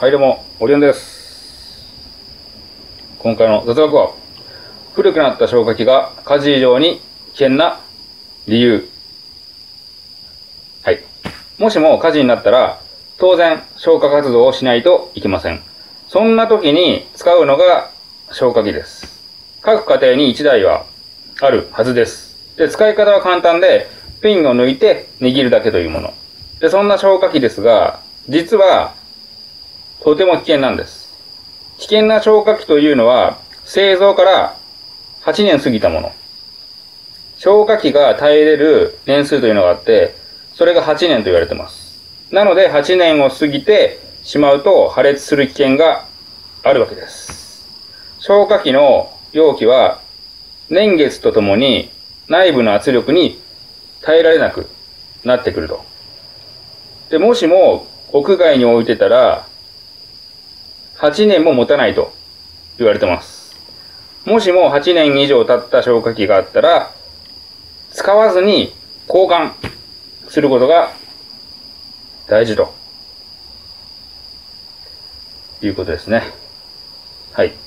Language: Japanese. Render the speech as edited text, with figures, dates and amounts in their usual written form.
はいどうも、オリオンです。今回の雑学は、古くなった消火器が火事以上に危険な理由。はい。もしも火事になったら、当然消火活動をしないといけません。そんな時に使うのが消火器です。各家庭に1台はあるはずです。で、使い方は簡単で、ピンを抜いて握るだけというもの。で、そんな消火器ですが、実はとても危険なんです。危険な消火器というのは、製造から8年過ぎたもの。消火器が耐えれる年数というのがあって、それが8年と言われています。なので、8年を過ぎてしまうと破裂する危険があるわけです。消火器の容器は、年月とともに内部の圧力に耐えられなくなってくると。で、もしも屋外に置いてたら、8年も持たないと言われてます。もしも8年以上経った消火器があったら、使わずに交換することが大事ということですね。はい。